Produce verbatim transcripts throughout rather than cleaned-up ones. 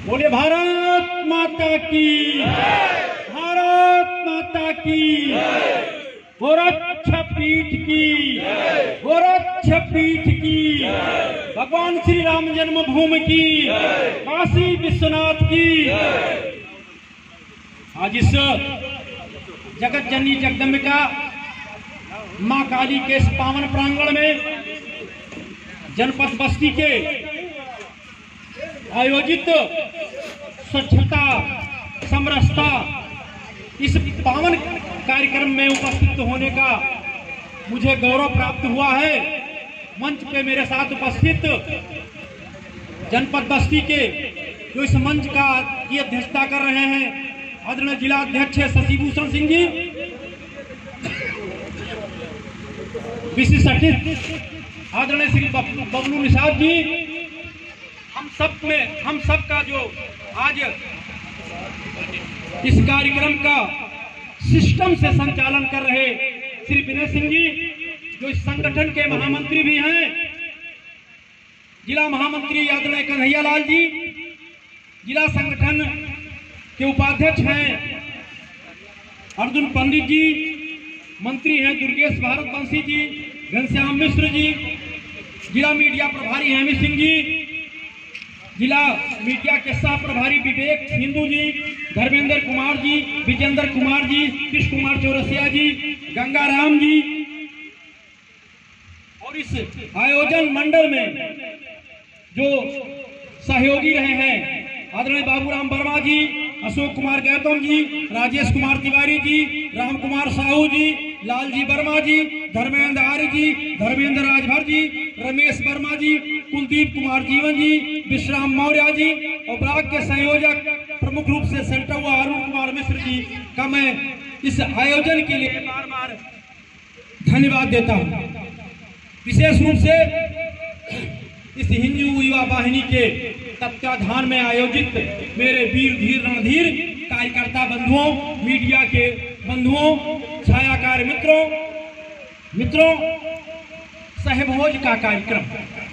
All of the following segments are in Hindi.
बोले भारत माता की, भारत माता की, गोरक्षपीठ की, गोरक्षपीठ की, भगवान श्री राम जन्मभूमि की, काशी विश्वनाथ की। आज इस जगत जननी जगदम्बिका मां काली के इस पावन प्रांगण में जनपद बस्ती के आयोजित स्वच्छता समरसता इस पावन कार्यक्रम में उपस्थित होने का मुझे गौरव प्राप्त हुआ है। मंच पे मेरे साथ उपस्थित जनपद बस्ती के जो इस मंच का की अध्यक्षता कर रहे हैं आदरणीय जिला अध्यक्ष शशिभूषण सिंह जी, विशिष्ट अतिथि आदरणीय श्री बबलू निषाद जी, हम सब में हम सब का जो आज इस कार्यक्रम का सिस्टम से संचालन कर रहे श्री विनय सिंह जी, जो इस संगठन के महामंत्री भी हैं, जिला महामंत्री आदरणीय कन्हैया लाल जी, जिला संगठन के उपाध्यक्ष हैं अर्जुन पंडित जी, मंत्री हैं दुर्गेश भारतवंशी जी, घनश्याम मिश्र जी, जिला मीडिया प्रभारी हेमी सिंह जी, जिला मीडिया के सह प्रभारी विवेक हिंदू जी, धर्मेंद्र कुमार जी, विजेंद्र कुमार जी, कृष्ण कुमार चौरसिया जी, गंगाराम जी, और इस आयोजन मंडल में जो सहयोगी रहे हैं आदरणीय बाबूराम वर्मा जी, अशोक कुमार गौतम जी, राजेश कुमार तिवारी जी, राम कुमार साहू जी, लालजी वर्मा जी, धर्मेंद्र आर्य जी, धर्मेंद्र राजभर जी, रमेश वर्मा जी, कुलदीप कुमार जीवन जी, विश्राम मौर्य जी और ब्लॉक के संयोजक प्रमुख रूप से सेंटर हुआ अरुण कुमार मिश्र जी का मैं इस आयोजन के लिए बार बार धन्यवाद देता हूँ। विशेष रूप से इस हिंदू युवा वाहिनी के तत्वाधान में आयोजित मेरे वीर धीर रणधीर कार्यकर्ता बंधुओं, मीडिया के बंधुओं, छायाकार मित्रों मित्रों सहभोज का कार्यक्रम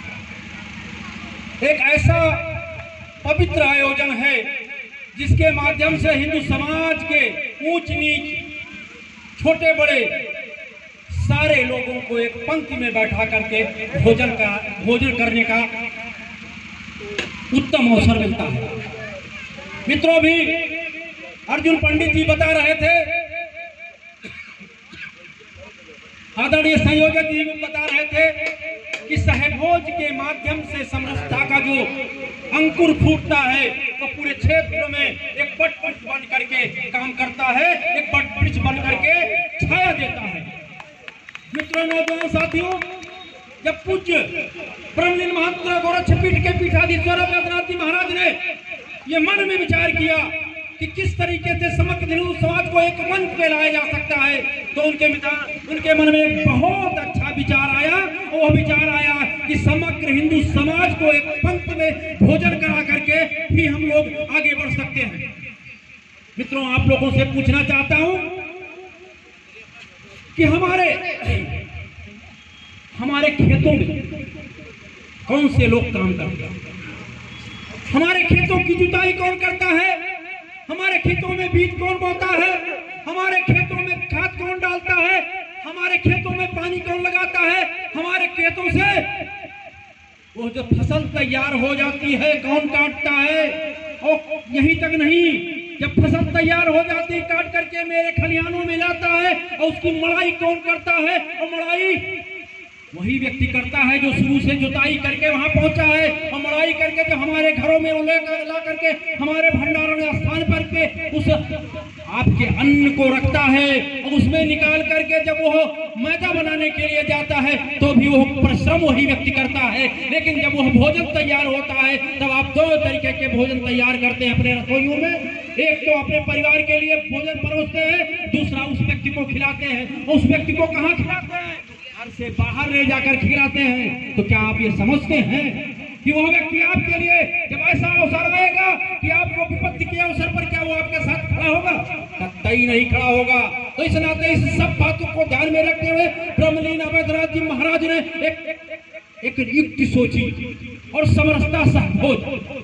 एक ऐसा पवित्र आयोजन है जिसके माध्यम से हिंदू समाज के ऊंच नीच, छोटे बड़े सारे लोगों को एक पंक्ति में बैठा करके भोजन का भोजन करने का उत्तम अवसर मिलता है। मित्रों, भी अर्जुन पंडित जी बता रहे थे, आदरणीय संयोजक जी भी बता रहे थे कि सहभोज के माध्यम से समरसता का जो अंकुर फूटता है वो तो पूरे क्षेत्र में एक बट वृक्ष बन करके काम करता है, एक बट वृक्ष बन करके छाया देता है। मित्रों, नौजवान साथियों, जब पूज्य ब्रह्मलीन महंत गोरक्षपीठ के पीठाधीश्वर बैद्यनाथ जी महाराज ने ये मन में विचार किया कि किस तरीके से समग्र हिंदू समाज को एक मंच पे लाया जा सकता है, तो उनके उनके मन में एक बहुत अच्छा विचार आया। वो विचार आया कि समग्र हिंदू समाज को एक पंक्ति में भोजन करा करके ही हम लोग आगे बढ़ सकते हैं। मित्रों, आप लोगों से पूछना चाहता हूं कि हमारे हमारे खेतों में कौन से लोग काम करते हैं? हमारे खेतों की जुताई कौन करता है? हमारे खेतों में बीज कौन बोता है? हमारे खेतों में खाद कौन डालता है? हमारे खेतों में पानी कौन लगाता है? हमारे खेतों से वो जो फसल तैयार हो जाती है कौन काटता है? और यहीं तक नहीं, जब फसल तैयार हो जाती है काट करके मेरे खलिहानों में लाता है और उसकी मड़ाई कौन करता है? और मड़ाई वही व्यक्ति करता है जो शुरू से जुताई करके वहां पहुंचा है और मड़ाई करके जो हमारे घरों में लेकर ला करके हमारे भंडारण स्थान पर पे उस आपके अन्न को रखता है और उसमें निकाल करके जब वो मैदा बनाने के लिए जाता है तो भी वो परिश्रम वही व्यक्ति करता है। लेकिन जब वह भोजन तैयार होता है तब आप दो तरीके के भोजन तैयार करते हैं अपने रसोइयों में। एक तो अपने परिवार के लिए भोजन परोसते हैं, दूसरा उस व्यक्ति को खिलाते हैं। उस व्यक्ति को कहाँ खिलाते हैं? घर से बाहर ले जाकर खिलाते हैं। तो क्या आप ये समझते हैं कि वह व्यक्ति आपके लिए जब ऐसा अवसर आएगा कि आपको विपत्ति के अवसर पर क्या वो आपके साथ खड़ा होगा? कतई नहीं खड़ा होगा। तो इस नाते इस सब बातों को ध्यान में रखते हुए ब्रह्मलीन बैद्यनाथ जी महाराज ने एक एक युक्ति सोची और समरसता सहभोज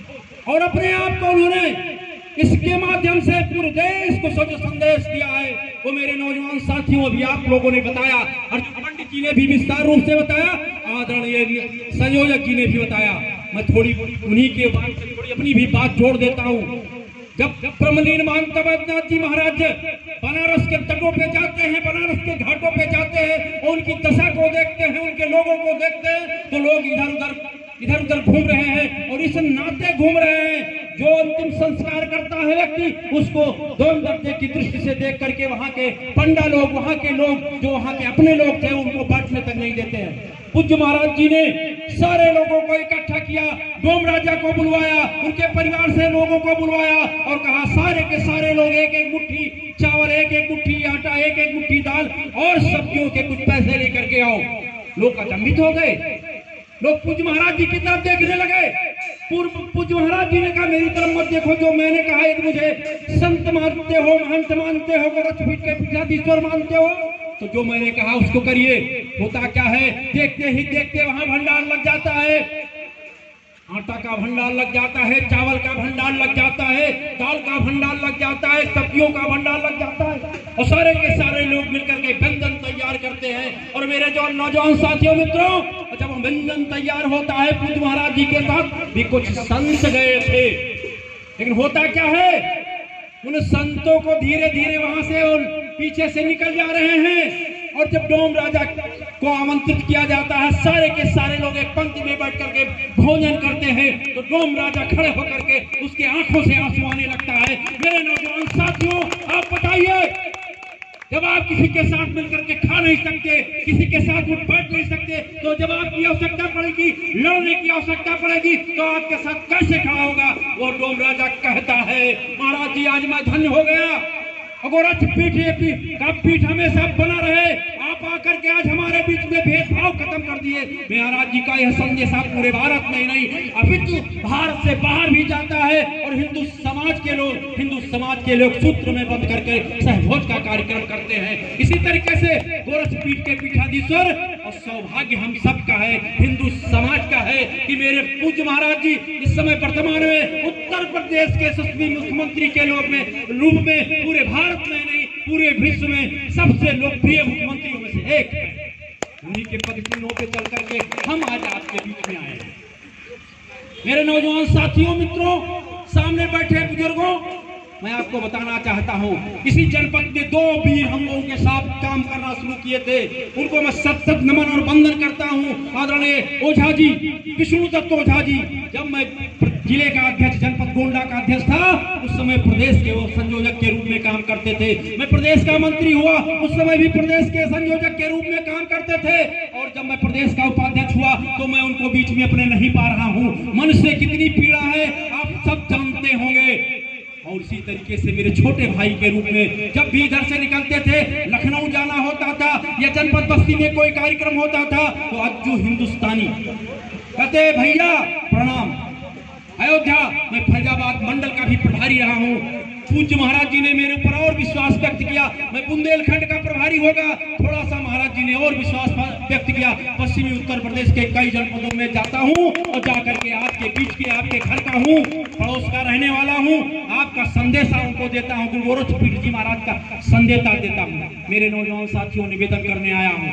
और अपने आप को उन्होंने इसके माध्यम से पूरे देश को सच संदेश दिया है। वो मेरे नौजवान साथियों अभी आप लोगों ने बताया और पंडित जी ने भी विस्तार रूप से बताया, आदरणीय संयोजक जी ने भी बताया। मैं थोड़ी उन्हीं के बात से थोड़ी अपनी भी बात जोड़ देता हूँ। जब ब्रह्मलीन महंत बैद्यनाथ जी महाराज बनारस के तटों पे जाते हैं, बनारस के घाटों पे जाते हैं और उनकी दशा को देखते हैं, उनके लोगों को देखते हैं, तो लोग इधर उधर इधर उधर घूम रहे हैं और इस नाते घूम रहे हैं। जो अंतिम संस्कार करता है व्यक्ति उसको दोनों दर्जे की दृष्टि से देख करके वहां के पंडा लोग, वहां के लोग जो वहां के अपने लोग थे उनको बांटने तक नहीं देते हैं। पूज्य महाराज जी ने सारे लोगों को इकट्ठा किया, डोम राजा को बुलवाया, उनके परिवार से लोगों को बुलवाया और कहा सारे के सारे लोग एक एक मुट्ठी चावल, एक एक मुट्ठी आटा, एक एक मुट्ठी दाल और सब्जियों के कुछ पैसे लेकर के आओ। लोग अचंभित हो गए, लोग पूज्य महाराज जी की तरफ देखने लगे। पूर्व पूज्य महाराज जी ने कहा मेरी तरफ मत देखो, जो मैंने कहा है मुझे संत मानते हो, महंत मानते हो, गोरक्षपीठ के पीठाधीश्वर मानते हो, तो जो मैंने कहा उसको करिए। होता क्या है, देखते ही देखते वहां भंडार लग जाता है, आटा का भंडार लग जाता है, चावल का भंडार लग जाता है, दाल का भंडार लग जाता है, सब्जियों का भंडार लग जाता है और सारे के सारे लोग मिलकर के व्यंजन तैयार करते हैं। और मेरे जो नौजवान साथियों मित्रों, जब व्यंजन तैयार होता है, पूज्य महाराज जी के साथ भी कुछ संत गए थे, लेकिन होता क्या है, उन संतों को धीरे धीरे वहां से और पीछे से निकल जा रहे हैं। और जब डोम राजा को आमंत्रित किया जाता है, सारे के सारे लोग एक पंक्ति में बैठ करके भोजन करते हैं, तो डोम राजा खड़े होकर के उसके आंखों से आंसू आने लगता है। मेरे नौजवान साथियों, आप बताइए, जब आप किसी के साथ मिलकर के खा नहीं सकते, किसी के साथ उठ बैठ नहीं सकते, तो जब आपकी आवश्यकता पड़ेगी, लड़ने की आवश्यकता पड़ेगी, तो आपके साथ कैसे खड़ा होगा? वो डोम राजा कहता है, महाराज जी आज मैं धन्य हो गया, गोरक्षपीठ का पीठ हमेशा बना रहे, आप आकर के आज हमारे बीच में भेदभाव खत्म कर दिए। महाराज जी का यह संदेश आप पूरे भारत में ही नहीं अपितु भारत से बाहर भी जाता है और हिंदू समाज के लोग हिंदू समाज के लोग सूत्र में बंद करके सहभोज का कार्यक्रम करते हैं। इसी तरीके से गोरक्षपीठ के पीठाधीश्वर और सौभाग्य हम सबका है, हिंदू समाज का है कि मेरे पूज्य महाराज जी इस समय वर्तमान में उत्तर प्रदेश के यशस्वी मुख्यमंत्री के लोग में रूप में पूरे भारत में नहीं पूरे विश्व में सबसे लोकप्रिय मुख्यमंत्रियों में से एक है। उन्हीं के पदचिन्हों पे चल करके हम आज आपके बीच में आए हैं। मेरे नौजवान साथियों मित्रों, सामने बैठे बुजुर्गों, मैं आपको बताना चाहता हूं, इसी जनपद में दो वीर हम लोगों के साथ काम करना शुरू किए थे, उनको मैं सत सत नमन और वंदन करता हूं। आदरणीय ओझा जी, विष्णु दत्त ओझा जी, जब मैं जिले का अध्यक्ष, जनपद गोंडा का अध्यक्ष था, उस समय प्रदेश के वो संयोजक के रूप में काम करते थे। मैं प्रदेश का मंत्री हुआ, उस समय भी प्रदेश के संयोजक के रूप में काम करते थे। और जब मैं प्रदेश का उपाध्यक्ष हुआ तो मैं उनको बीच में अपने नहीं पा रहा हूँ। मन से कितनी पीड़ा है आप सब जानते होंगे। और इसी तरीके से मेरे छोटे भाई के रूप में जब भी इधर से निकलते थे, लखनऊ जाना होता था या जनपद बस्ती में कोई कार्यक्रम होता था, तो अज्जू हिंदुस्तानी कहते भैया प्रणाम। अयोध्या में फैजाबाद मंडल का भी प्रभारी रहा हूँ। पूज्य महाराज जी ने मेरे ऊपर और विश्वास व्यक्त किया, मैं बुंदेलखंड का प्रभारी होगा, थोड़ा सा महाराज जी ने और विश्वास व्यक्त किया। पश्चिमी उत्तर प्रदेश के कई जनपदों में जाता हूँ और जाकर के आपके बीच के आपके घर का हूँ, पड़ोस का रहने वाला हूँ, आपका संदेशा उनको देता हूँ, गोरक्षपीठ जी महाराज का संदेशा देता हूँ। मेरे नौजवान साथियों, निवेदन करने आया हूँ,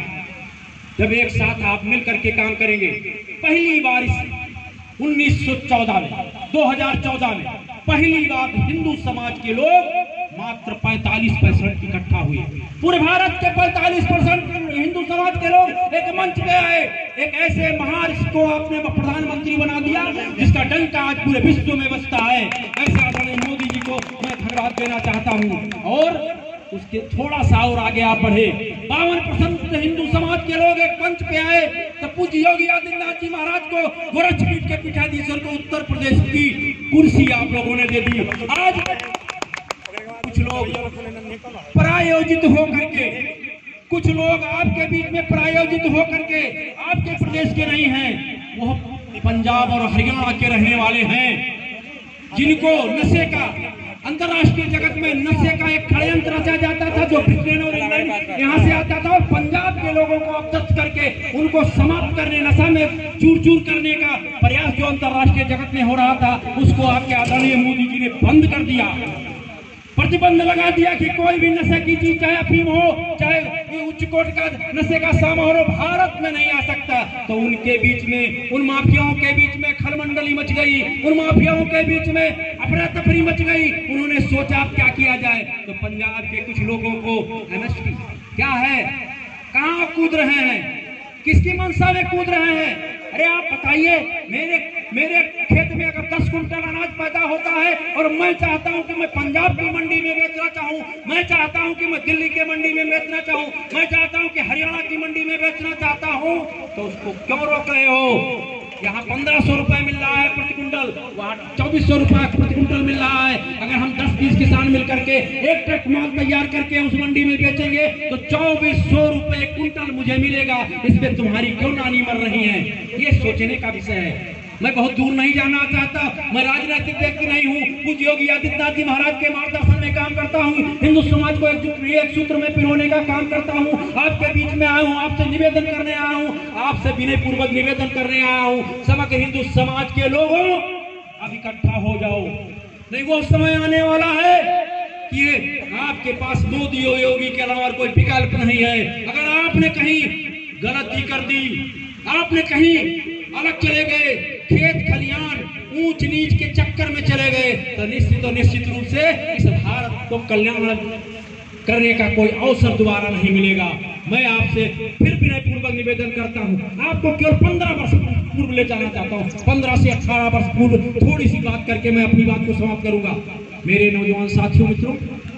जब एक साथ आप मिल करके काम करेंगे, पहली बार उन्नीस सौ चौदह में दो हज़ार चौदह में पहली बार हिंदू समाज के लोग मात्र पैंतालीस परसेंट इकट्ठा हुए। पूरे भारत के पैंतालीस परसेंट हिंदू समाज के लोग एक मंच पे आए, एक ऐसे महान को आपने प्रधानमंत्री बना दिया जिसका डंका आज पूरे विश्व में बजता है। ऐसे आदरणीय मोदी जी को मैं धन्यवाद देना चाहता हूँ। और उसके थोड़ा सा और आगे आप बढ़े, बावन परसेंट हिंदू समाज के लोग एक मंच पे आए, तो पूज्य योगी आदित्यनाथ जी महाराज को गोरक्षपीठ के पीठाधीश्वर को उत्तर प्रदेश की कुर्सी आप लोगों ने दे दी। आज कुछ लोग प्रायोजित होकर के कुछ लोग आपके बीच में प्रायोजित होकर के आपके प्रदेश के नहीं हैं, वो पंजाब और हरियाणा के रहने वाले हैं, जिनको नशे का अंतर्राष्ट्रीय जगत में नशे का एक षड्यंत्र रचा जाता था जो ब्रिटेन और इंग्लैंड यहाँ से आता था और पंजाब के लोगों को अवगत करके उनको समाप्त करने, नशा में चूर चूर करने का प्रयास जो अंतर्राष्ट्रीय जगत में हो रहा था, उसको आपके आदरणीय मोदी जी ने बंद कर दिया। प्रतिबंध लगा दिया कि कोई भी नशे की चीज, चाहे अफीम हो, चाहे उच्च कोट का नशे का सामान हो, भारत में नहीं आ सकता। तो उनके बीच में, उन माफियाओं के बीच में खलमंडली मच गई, उन माफियाओं के बीच में अफरा तफरी मच गई। उन्होंने सोचा क्या किया जाए, तो पंजाब के कुछ लोगों को एमएसपी क्या है, कहाँ कूद रहे हैं, किसकी मंशा में कूद रहे हैं। अरे आप बताइए, मेरे मेरे खेत में अगर दस कुंटल अनाज पैदा होता है और मैं चाहता हूं कि मैं पंजाब की मंडी में बेचना चाहूं, मैं चाहता हूं कि मैं दिल्ली के मंडी में बेचना चाहूं, मैं चाहता हूं कि हरियाणा की मंडी में बेचना चाहता हूं, तो उसको क्यों रोक रहे हो? यहाँ पंद्रह सौ रुपए मिल रहा है प्रति कुंटल, वहाँ चौबीस सौ रुपए प्रति कुंटल मिल रहा है। अगर हम दस बीस किसान मिलकर के एक ट्रक माल तैयार करके उस मंडी में बेचेंगे तो चौबीस सौ रुपए कुंटल मुझे मिलेगा। इसमें तुम्हारी क्यों नानी मर रही है? ये सोचने का विषय है। मैं बहुत दूर नहीं जाना चाहता, मैं राजनीतिक व्यक्ति नहीं हूँ। पूज्य योगी आदित्यनाथ जी महाराज के मार्गदर्शन में काम करता हूँ, हिंदू समाज को एकजुट एक सूत्र में पिरोने का काम करता हूँ। आपके बीच में आया हूँ, आपसे निवेदन करने आया हूँ, आपसे विनय पूर्वक निवेदन करने आया हूँ, समग्र हिंदू समाज के लोगों अब इकट्ठा हो जाओ। नहीं, वो समय आने वाला है कि आपके पास मोदी और योगी के अलावा कोई विकल्प नहीं है। अगर आपने कहीं गलती कर दी, आपने कहीं अलग चले गए, खेत खलियान ऊंच नीच के चक्कर में चले गए, तो निश्चित और निश्चित रूप से इस भारत को कल्याण करने का कोई अवसर दोबारा नहीं मिलेगा। मैं आपसे फिर विनय पूर्वक निवेदन करता हूं, आपको केवल पंद्रह वर्ष पूर्व ले जाना चाहता हूं, पंद्रह से अठारह वर्ष पूर्व थोड़ी सी बात करके मैं अपनी बात को समाप्त करूंगा। मेरे नौजवान साथियों, मित्रों,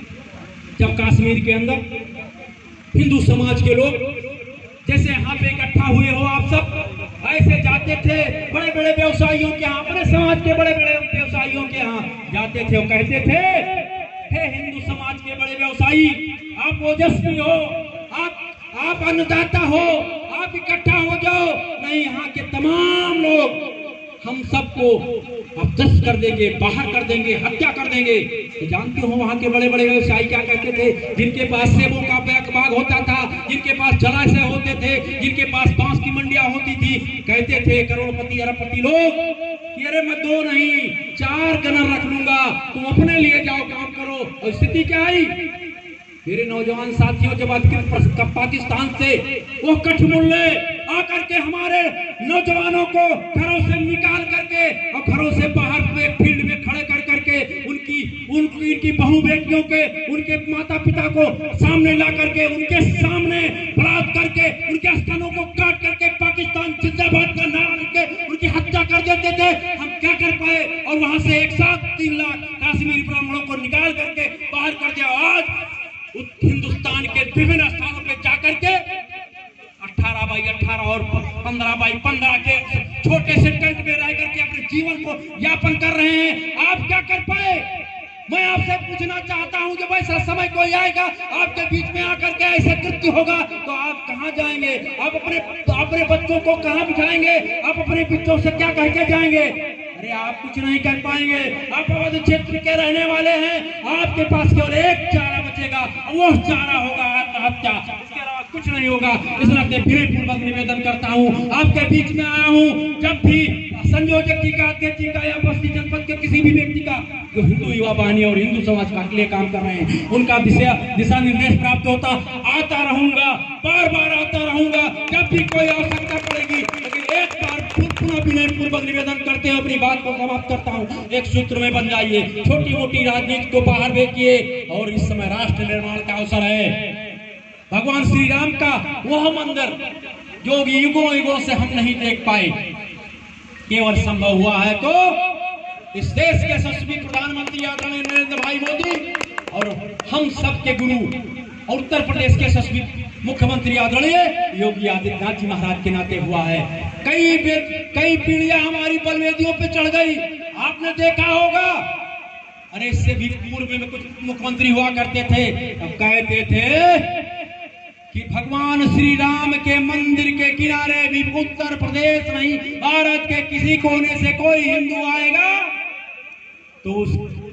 जब कश्मीर के अंदर हिंदू समाज के लोग जैसे यहाँ पे इकट्ठा हुए हो आप सब, ऐसे जाते थे बड़े बड़े व्यवसायियों के यहाँ, अपने समाज के बड़े बड़े व्यवसायियों के यहाँ जाते थे और कहते थे, हे हिंदू समाज के बड़े व्यवसायी, आप ओजस्वी हो, आप आप अन्नदाता हो, आप इकट्ठा हो जाओ, नहीं यहाँ के तमाम लोग हम सबको अवदस कर देंगे, बाहर कर देंगे, हत्या कर देंगे। तो जानते हो वहाँ के बड़े बड़े व्यवसायी क्या कहते थे? जिनके पास सेबों का बैक बाग होता था, जिनके पास जलाशय होते थे, जिनके पास बांस की मंडियां होती थी, कहते थे करोड़पति अरबपति लोग कि अरे मैं दो नहीं चार गनर रख लूंगा, तुम अपने लिए जाओ, काम करो। और स्थिति क्या आई मेरे नौजवान साथियों? जब पाकिस्तान से वो कठमुल्ले आकर के हमारे नौजवानों को घरों से निकाल करके और घरों से बाहर फील्ड में खड़े कर करके उनकी उनकी इनकी बहू बेटियों के, उनके माता पिता को सामने ला करके, उनके सामने बलात् करके, उनके स्तनों को काट करके पाकिस्तान जिंदाबाद का नारा लेके उनकी हत्या कर देते थे। हम क्या कर पाए? और वहां से एक साथ तीन लाख कश्मीरी ब्राह्मणों को निकाल करके बाहर कर दिया। आज हिंदुस्तान के विभिन्न स्थानों पे जाकर के अठारह बाई अठारह और पंद्रह बाई पंद्रह के छोटे से टेंट में रह करके अपने जीवन को यापन कर रहे हैं। आप क्या कर पाए? मैं आपसे पूछना चाहता हूं कि वैसा समय कोई आएगा आपके बीच में आकर के ऐसे कृत्य होगा तो आप कहां जाएंगे? आप अपने अपने बच्चों को कहां बिठाएंगे? आप अपने बच्चों से क्या कह के जाएंगे? अरे आप कुछ नहीं कर पाएंगे। आप अवध क्षेत्र के रहने वाले हैं, आपके पास केवल एक चारा बचेगा, वो चारा होगा आत्महत्या, इसके अलावा कुछ नहीं होगा। इस नाते विनय पूर्वक निवेदन करता हूँ, आपके बीच में आया हूँ। जब भी संयोजक जी का, अध्यक्ष जी का या बस्ती जनपद के किसी भी व्यक्ति का जो हिंदू युवा वाहिनी और हिंदू समाज के लिए काम कर रहे हैं, उनका दिशा निर्देश प्राप्त होता आता रहूंगा, बार बार आता रहूंगा जब भी कोई आवश्यकता पड़ेगी। लेकिन एक बार पुनः विनय पूर्वक निवेदन करते हुए अपनी बात को समाप्त करता हूँ, एक सूत्र में बन जाइए, छोटी मोटी राजनीति को बाहर फेंकिए और इस समय राष्ट्र निर्माण का अवसर है। भगवान श्री राम का वह मंदिर जो युगों युगों से हम नहीं देख पाए, केवल संभव हुआ है तो इस देश के यशस्वी प्रधानमंत्री आदरणीय नरेंद्र भाई मोदी और हम सब के गुरु और उत्तर प्रदेश के यशस्वी मुख्यमंत्री आदरणीय योगी आदित्यनाथ जी महाराज के नाते हुआ है। कई कई पीढ़ियां हमारी बलवेदियों पे चढ़ गई, आपने देखा होगा। अरे इससे भी पूर्व में कुछ मुख्यमंत्री हुआ करते थे, अब कहते थे कि भगवान श्री राम के मंदिर के किनारे भी उत्तर प्रदेश नहीं भारत के किसी कोने से कोई हिंदू आएगा तो उस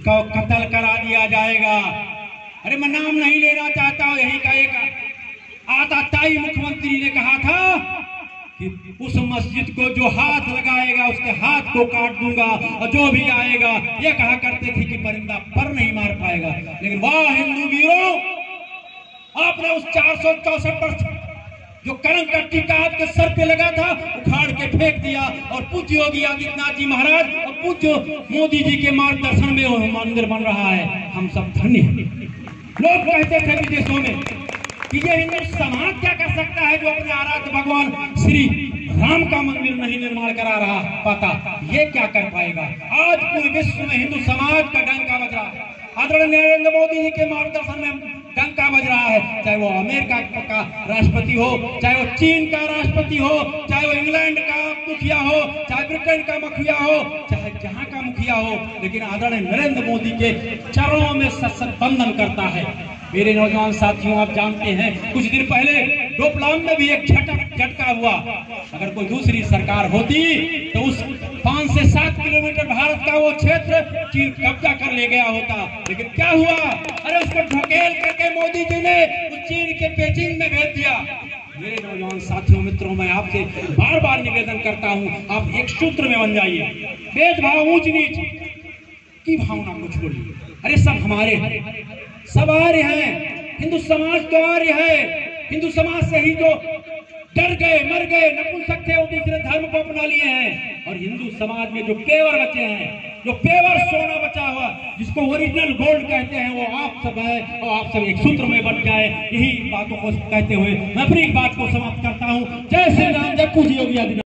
उसका कत्ल करा दिया जाएगा। अरे मैं नाम नहीं लेना चाहता हूं, यही का एक आताताई मुख्यमंत्री ने कहा था कि उस मस्जिद को जो हाथ लगाएगा उसके हाथ को काट दूंगा, और जो भी आएगा, ये कहा करते थे कि परिंदा पर नहीं मार पाएगा। लेकिन वाह हिंदू वीरों, आपने उस चार सौ चौसठ पर जो कलंक का टीका आपके सर पे लगा था उखाड़ के फेंक दिया, और पूज्य योगी आदित्यनाथ जी महाराज और पूज्य मोदी जी के मार्गदर्शन में वो मंदिर बन रहा है। हम सब धन्य हैं। लोग कहते थे विदेशों में कि ये हिंदू समाज क्या कर सकता है जो अपने आराध्य भगवान श्री राम का मंदिर नहीं निर्माण करा रहा पाता, ये क्या कर पाएगा। आज पूरे विश्व में हिंदू समाज का डंका बज रहा है। आदरणीय नरेंद्र मोदी जी के मार्गदर्शन में डंका बज रहा है, चाहे वो अमेरिका का राष्ट्रपति हो, चाहे वो चीन का राष्ट्रपति हो, चाहे वो इंग्लैंड का मुखिया हो, चाहे ब्रिटेन का मुखिया हो, चाहे जहां का मुखिया हो, लेकिन आदरणीय नरेंद्र मोदी के चरणों में सशक्त बंधन करता है। मेरे नौजवान साथियों, आप जानते हैं कुछ दिन पहले डोकलाम में भी एक झटक झटका हुआ। अगर कोई दूसरी सरकार होती तो उस पांच से सात किलोमीटर भारत का वो क्षेत्र चीन कब्जा कर ले गया होता, लेकिन क्या हुआ, अरे उसको ढकेल करके मोदी जी ने उस चीन के पेचिंग में भेज दिया। मेरे नौजवान साथियों मित्रों, मैं आपसे बार बार निवेदन करता हूं, आप एक सूत्र में बन जाइए। भेदभाव, ऊंच नीच की भावना को छोड़िए। अरे सब हमारे हैं, सब आर्य हैं, हिंदू समाज तो आर्य है। हिंदू समाज से ही जो डर गए, मर गए, नपुंसक थे, वो दूसरे धर्म को अपना लिए हैं। और हिंदू समाज में जो पेवर बचे हैं, जो पेवर सोना बचा हुआ, जिसको ओरिजिनल गोल्ड कहते हैं, वो आप सब है। और आप सब एक सूत्र में बच जाए। यही बातों को कहते हुए मैं अपनी बात को समाप्त करता हूँ। जय श्री राम, जय पूज्य योगी आदित्यनाथ।